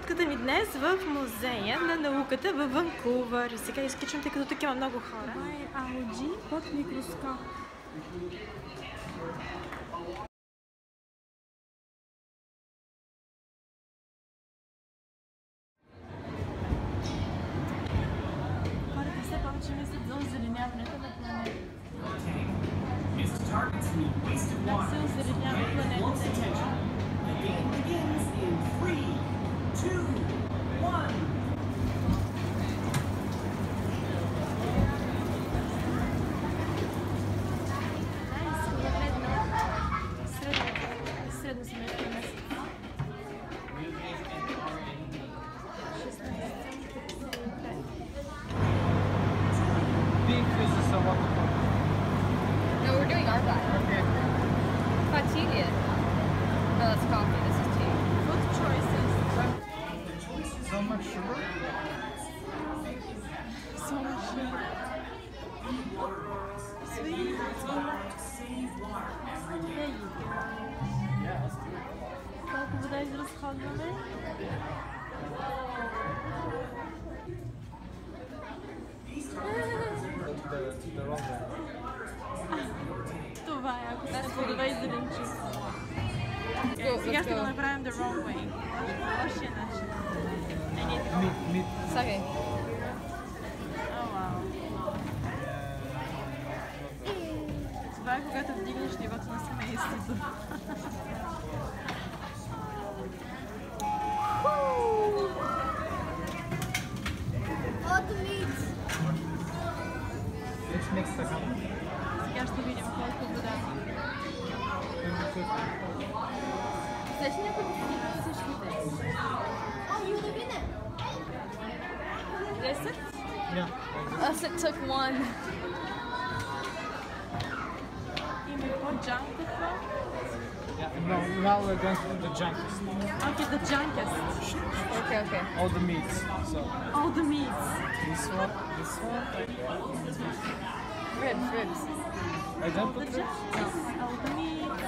почивката ми днес в музея на науката във Ванкувър. Сега изкичам, тъй като тук има много хора. Това е алги под микроскоп. Хората все повече мислят за озеленяването на планета. Как се озеленява планета? Средно семейство месец. 16,55. Beef is a somewhat. No, we're doing our guy. Okay. Not tea yet. No, that's coffee. This is tea. Food choices. So much sugar. So much sugar. Sweet. There you go. Yeah, let's do it. Колко вода изразходваме? The wrong way. Това е, ако сте плодове и зеленчуци. Сега ще го направим the wrong way. Лошия начин. Meat. Sake. О, вау. Това е когато вдигнеш нивото на семейството. Let's mix the ham. Сега ще видим колко вода. Също някой същите. Десет? Yeah. Us it took one. Има по-джанк какво? Yeah. No, now we're going to do the junkest. Okay, the junkest. Okay. All the meats. So All the meats. this one. Ribs. I don't The put ribs. junkest. All the meats.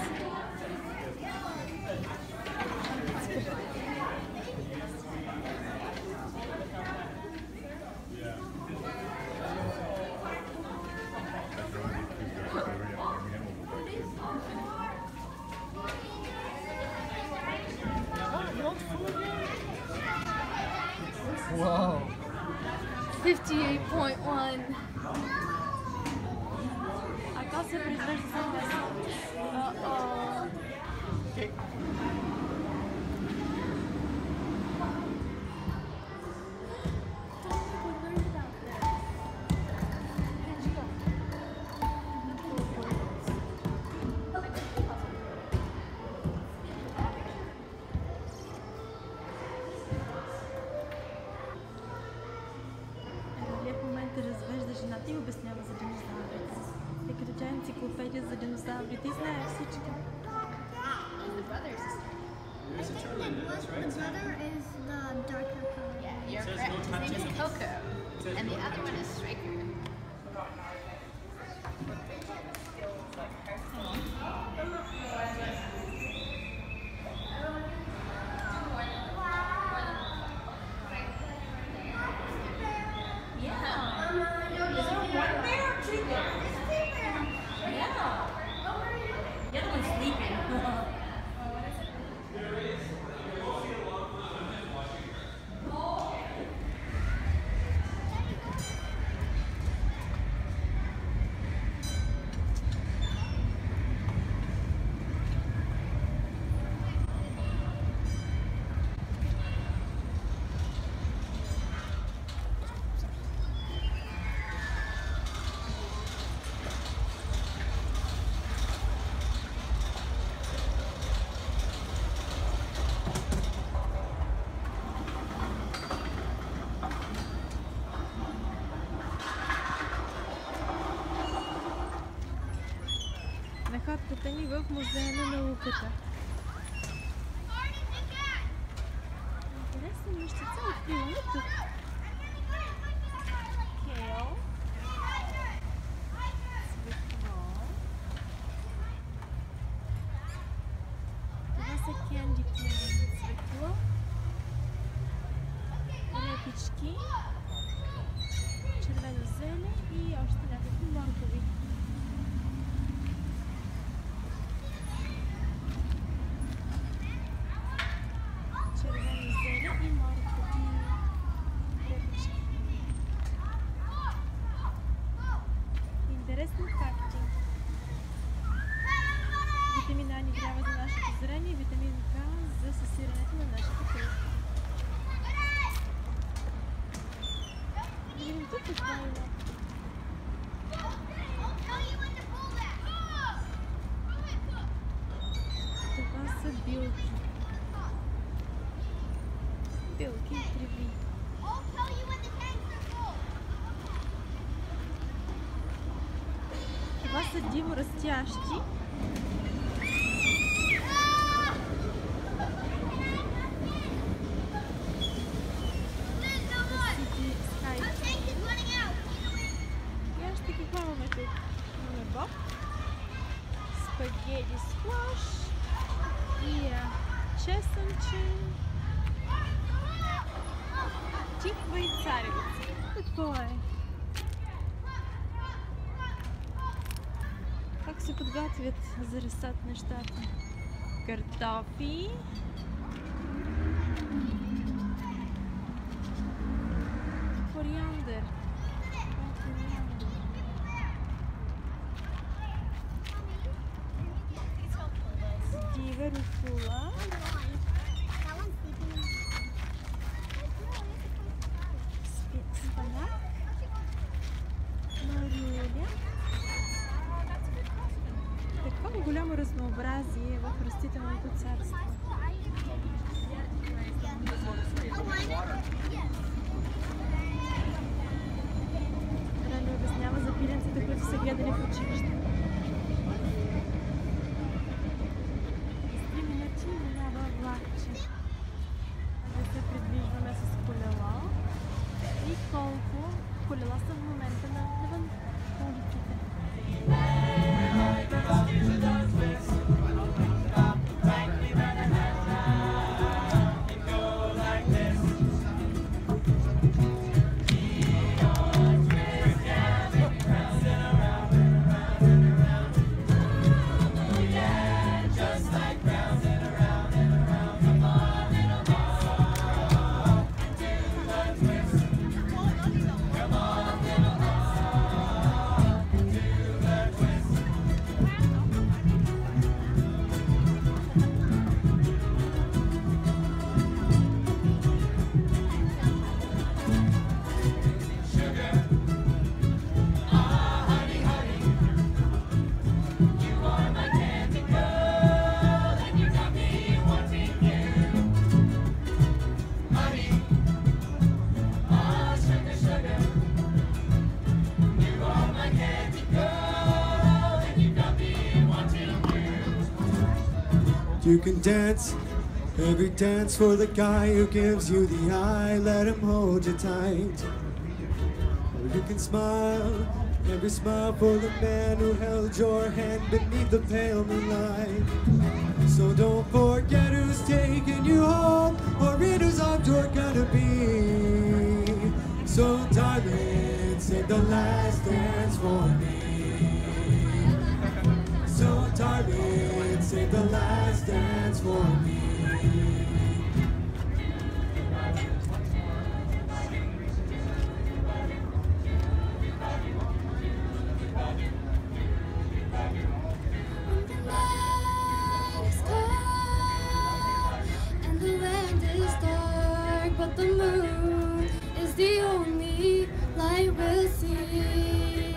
Wow. 58.1. А то се произвежда за месо. Okay. В момента развежда жената и обяснява за динозаврите. Тъй като тя е енциклопедия за динозаврите и знае всичко. The brother is The brother is the darker color. Yeah, you're correct. His name is Coco. And the other one is Striker. Находката ни в музея на науката. Интересна нещица откриваме тук. Кейл. Цветно. Това са кенди цветло. білки, червено-зелень і още някакви моркови. Червено-зелень и моркови. Репички. Интересни факти. Витамин А ни трябва за нашето зрение, витамин К за съсирането на нашата кръв. Да видим тук какво има. Това са билки. Билки и треви. Това са диво растящи. Какво имаме тук? Имаме боб, спагети склаш и чесънче, тиква и царевица. Какво е? Как се подготвят за ресат нещата? Картофи, кориандър. Рукола, спанак, марюля. Такова голямо разнообразие в растителното царство. Рано обяснява за пиленците, които са гледали в училище. Да се придвижваме с колело и колко колела са в момента навън по улиците. You can dance, every dance for the guy who gives you the eye, let him hold you tight. Or you can smile, every smile for the man who held your hand beneath the pale moonlight. So don't forget who's taking you home, or in whose arms you're gonna be. So darling, save the last dance for me. So darling, save the last dance for me. But the moon is the only light we'll see.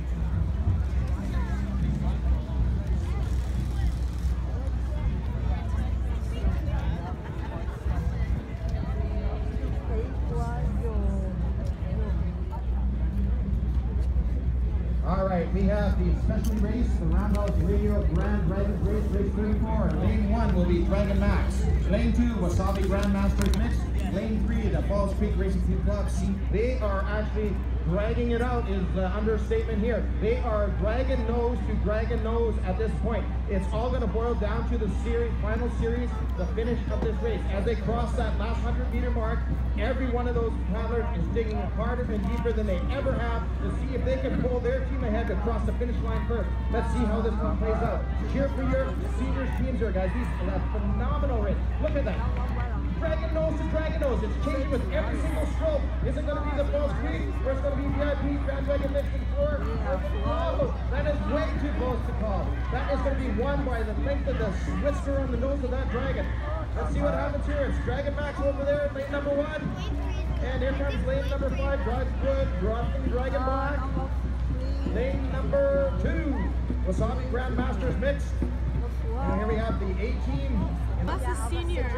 All right, we have the specialty race, the Roundhouse Radio Grand Dragon Race, race 34. Lane 1 will be Dragon Max. Lane 2, Wasabi Grandmasters Mix. Lane 3, the Falls Creek Racing Team Club. They are actually dragging it out is the understatement here. They are dragon nose to dragon nose at this point. It's all going to boil down to the final series, the finish of this race. As they cross that last 100-meter mark, every one of those paddlers is digging harder and deeper than they ever have to see if they can pull their team ahead to cross the finish line first. Let's see how this one plays out. Cheer for your seniors teams here, guys. These are a phenomenal race. Look at that. Dragon nose to dragon nose. It's changing with every single stroke. Is it going to be the Falls Creek or it's going to be VIP, Grand Dragon Mixed in 4? Oh, that is way too close to call. That is going to be won by the length of the whisker on the nose of that dragon. Let's see what happens here. It's Dragon Max over there, lane number 1. And here comes lane number 5, Drives Good, dropping Dragon Black. Lane number 2, Wasabi Grandmasters Mixed. And here we have the A team. This is seniors.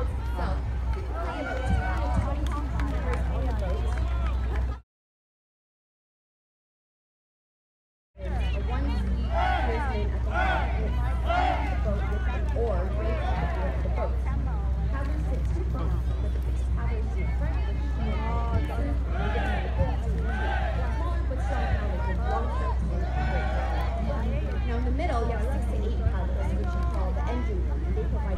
Now in the middle, you have 6 to 8 paddlers, which you call the engine room, and they provide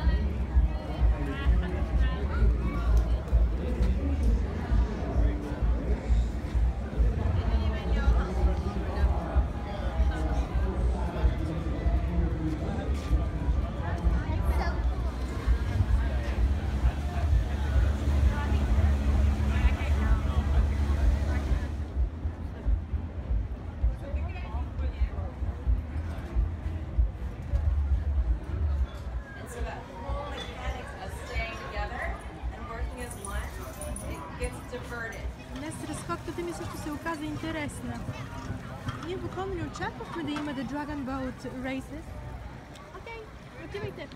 Днес разходката ми също се оказа интересна. Ние буквално не очаквахме да има The Dragon Boat Races. Окей, отивайте!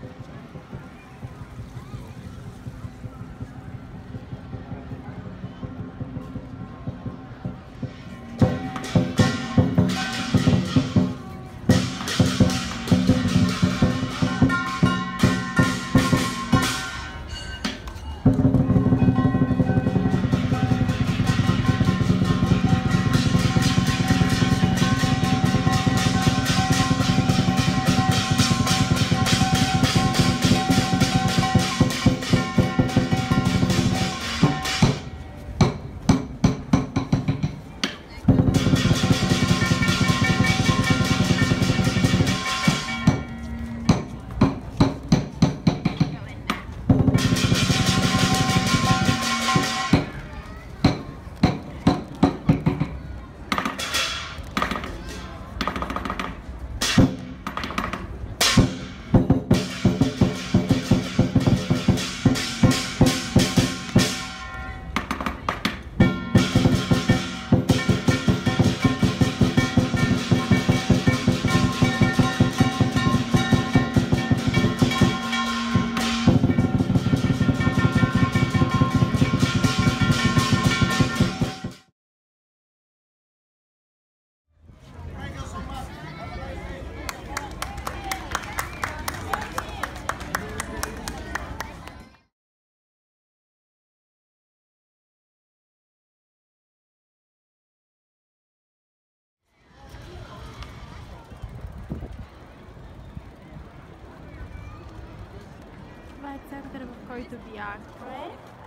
Това е център, в който бяхме.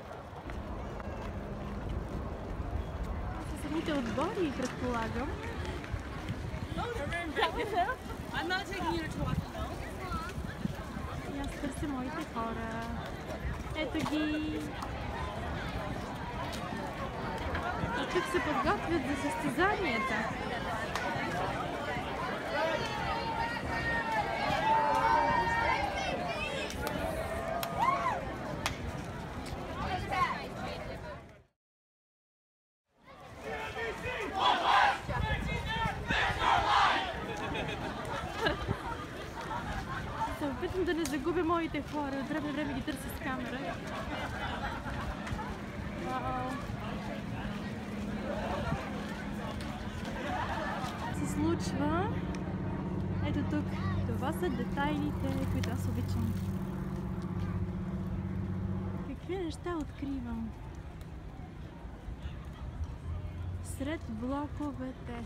Това са самите отбори, предполагам. И аз търся моите хора. Ето ги! И тук се подготвят за състезанията. Опитвам да не загубя моите хора. От време на време ги търся с камера. Се случва. Ето тук. Това са детайлите, които аз обичам. Какви неща откривам? сред блоковете.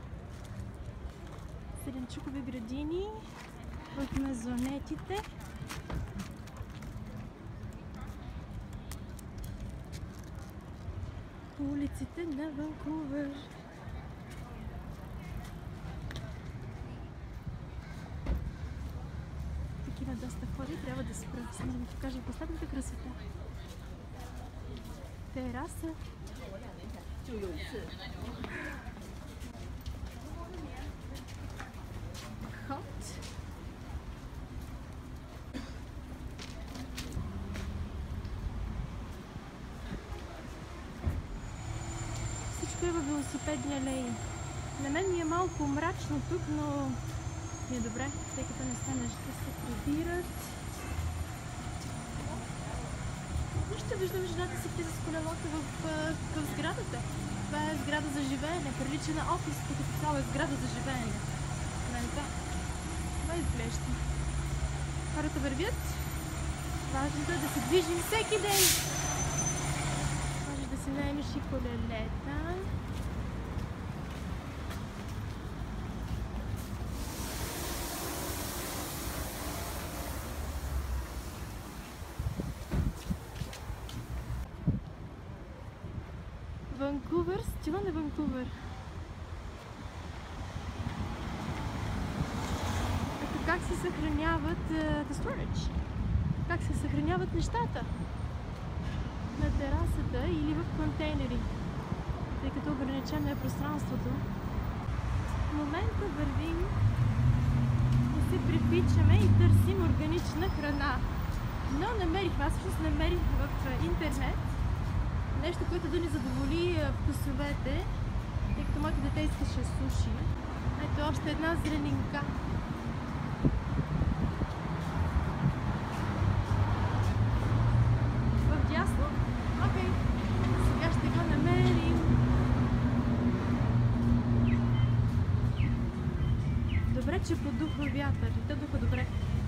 Селенчукови градини от мезонетите. Улиците на Ванкувър. Такива доста хора, трябва да спра. Само да ви покажа последната красота. Тераса. Хот. Всичко е във велосипедни алеи. На мен ми е малко мрачно тук, но ми е добре, тъй като не се неща се прибират. Ще виждам жената си влиза с колелото в сградата. Това е сграда за живеене, прилича на офис, като цяло е сграда за живеене. Това изглежда. Хората вървят. Важното е да се движим всеки ден. Може да си наемеш и колелета. Ванкувър, стила на Ванкувър. Ето как се съхраняват the storage. Как се съхраняват нещата на терасата или в контейнери, тъй като ограничено е пространството. В момента вървим и се припичаме и търсим органична храна. Но аз всъщност намерих в интернет нещо, което да ни задоволи вкусовете, тъй като моето дете искаше суши. Ето още една зеленинка. Вдясно? Окей. Сега ще го намерим. Добре, че подухва вятър. И то духа добре.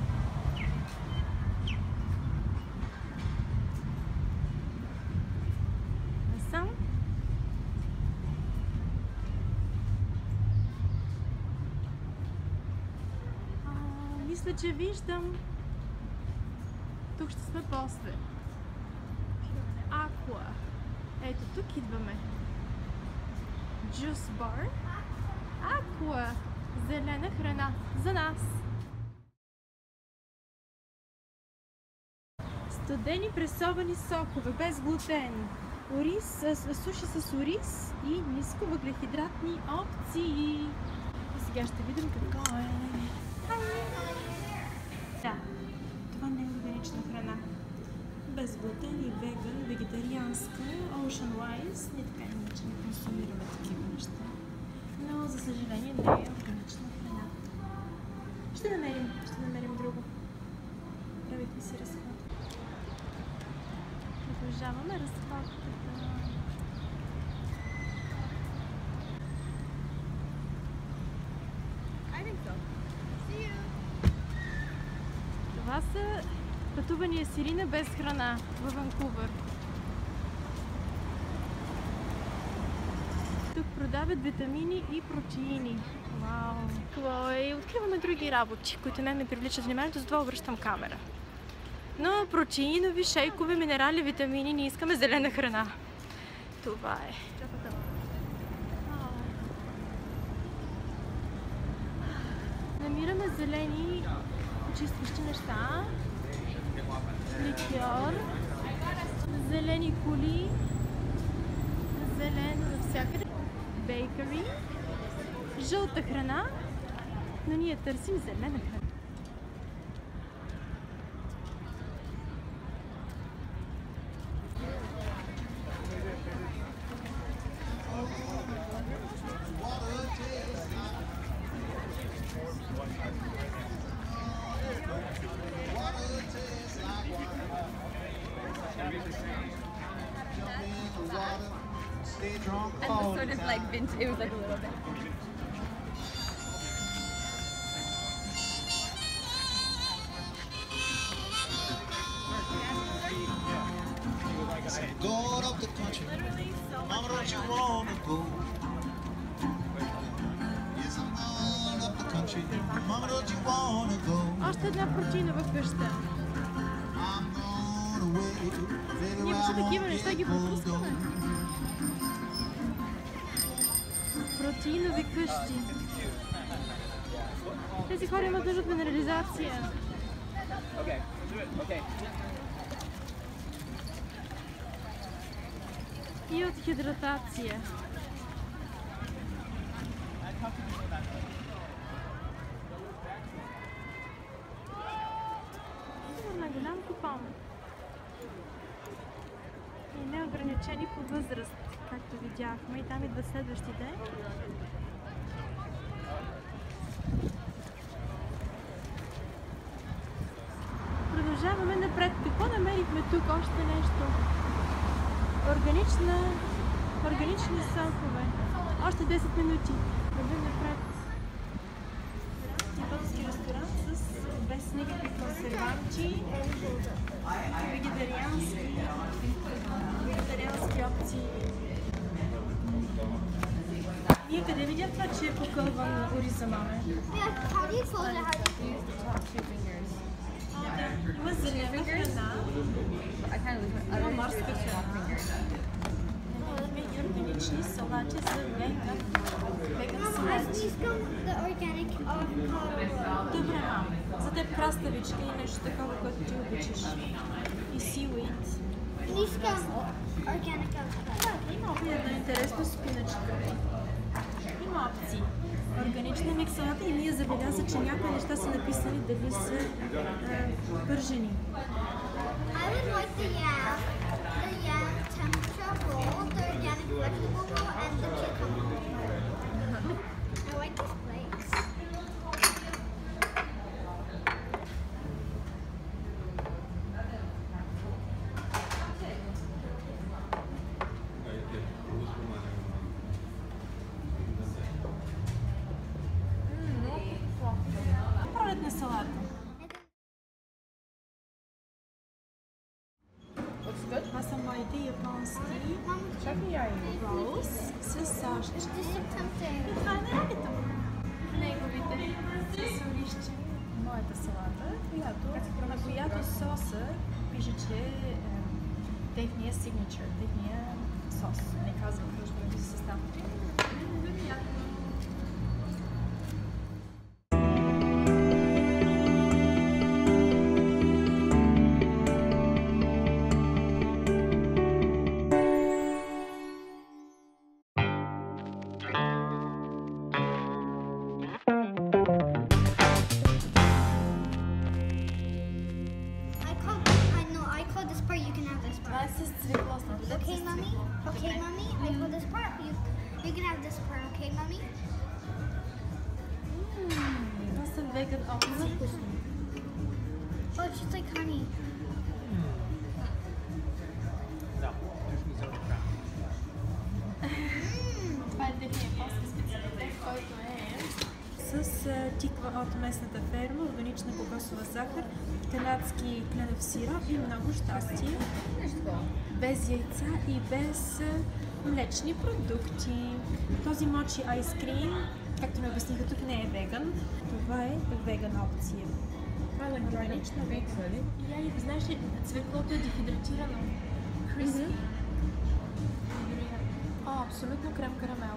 Мисля, че виждам. Тук ще сме после. Aqua. Ето тук идваме. Juice bar. Aqua. Зелена храна. За нас. Студени пресовани сокове. Без глутен. Ориз, суши с ориз и ниско въглехидратни опции. И сега ще видим какво е. Да, това не е органична храна. Без глутен и веган, вегетарианска, Ocean Wise. Не така иначе не консумираме такива неща. Но, за съжаление, не е органична храна. Ще намерим друго. Правихме си разход. Продължаваме разходката. Това са пътувания с Ирина без храна във Ванкувър. Тук продават витамини и протеини. Вау! И откриваме други работи, които мен ме привличат вниманието, затова обръщам камера. Но протеинови, шейкови, минерали, витамини, не искаме зелена храна. Това е. Намираме зелени почистващи неща, ликьор, зелени коли, зелено навсякъде, бейкъри, жълта храна, но ние търсим зелена храна. And the sort of like vintage, it was like a little bit. God of the country. Literally so much Mama, don't you going on. wanna go? Yes, I'm going up the country. Mama, don't you wanna go? Още една протеинова къща. I'm going away. Baby, Ние where вече I такива won't неща get ги пропускаме. alone. Протеинови къщи. Тези хора имат нужда от минерализация. Okay, do it. Okay. И от хидратация. На голям купон. И неограничени по възраст, както видяхме. И там идват следващите. Продължаваме напред. Какво намерихме тук? Още нещо. Органични сокове. Още 10 минути. Вървим напред. Японски ресторант без никакви консерванти. Вегетариански опции. Ние къде видя това, че е покълван ориза, маме? How do you fold it? How do you Use the top two fingers. Има зелена храна. I kind of lose my other two are just one finger. Намерихме и органични салати за веган Mama, I салати. искам the organic avocado. Добре, мам. За теб краставичка и нещо такова, което ти обичаш. И seaweed. Искам organic avocado. Има една интересна спиначка. Има опции. Органична микс салата и ние забеляза, че някои неща са написани дали са пържени. I would like the yam tempura roll, the organic vegetable roll, and the cucumber roll. I like this place. Пролетна салата. Looks good. Това са моите японски Chutney are you? ролс с сашче. It's just so tempting. И това е нарагата. Неговите с оризче. Моята салата, на която соса пише, че е техния signature, техния сос. Не казвам точно за състав. I call this part. You can have this Това part. е с цвеклосното. Okay, mommy. Okay, mommy. I call this part. You can have this part. Okay, mommy. Това са веган опции. Oh, it's just like honey. No, there's no crown. Това е техния японски специалитет, който е с тиква от местната ферма, органична кокосова захар, канадски кленов сироп и много щастие. Без яйца и без млечни продукти. Този мочи айскрим, както ми обясниха тук, не е веган. Това е веган опция. Това е органична веган. И знаеш ли, цвеклото е дехидратирано. Криспи. О, абсолютно крем карамел.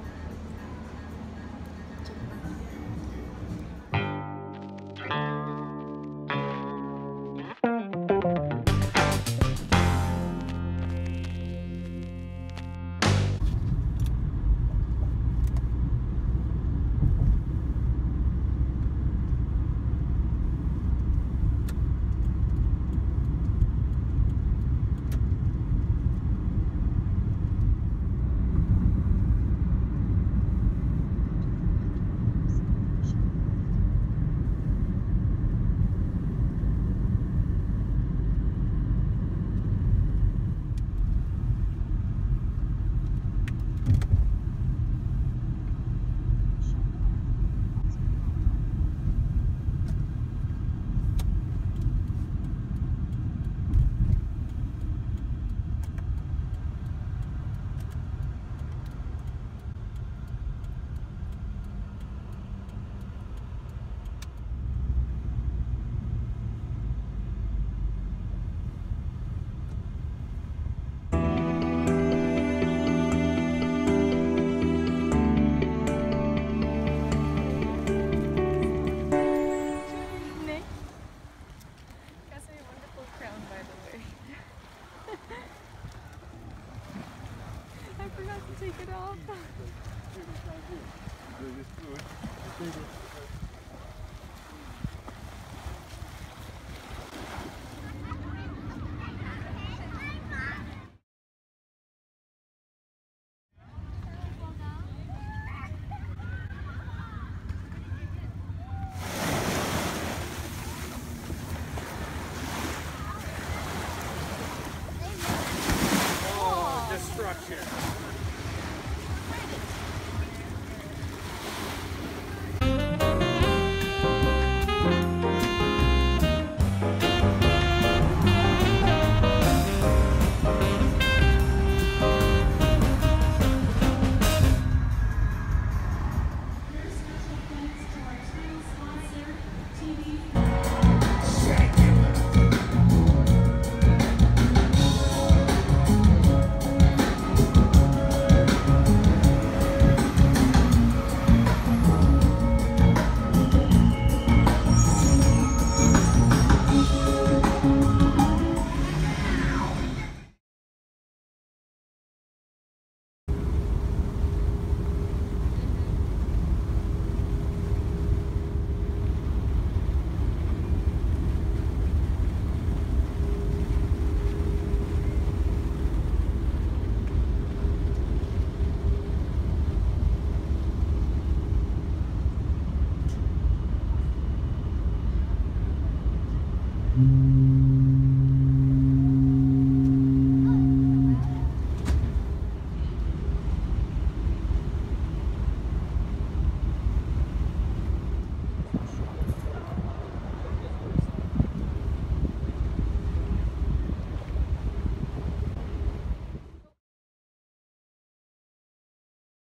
Studio.